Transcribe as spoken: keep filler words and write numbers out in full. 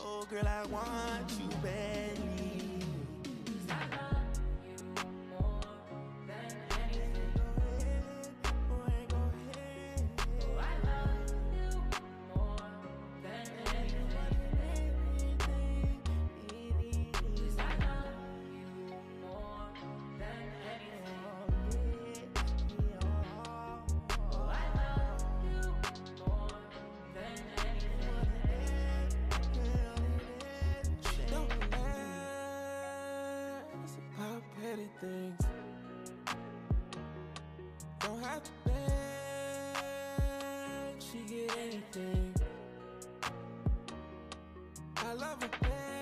Oh girl, I want you badly. Petty things don't have to beg, she get anything. I love her bad.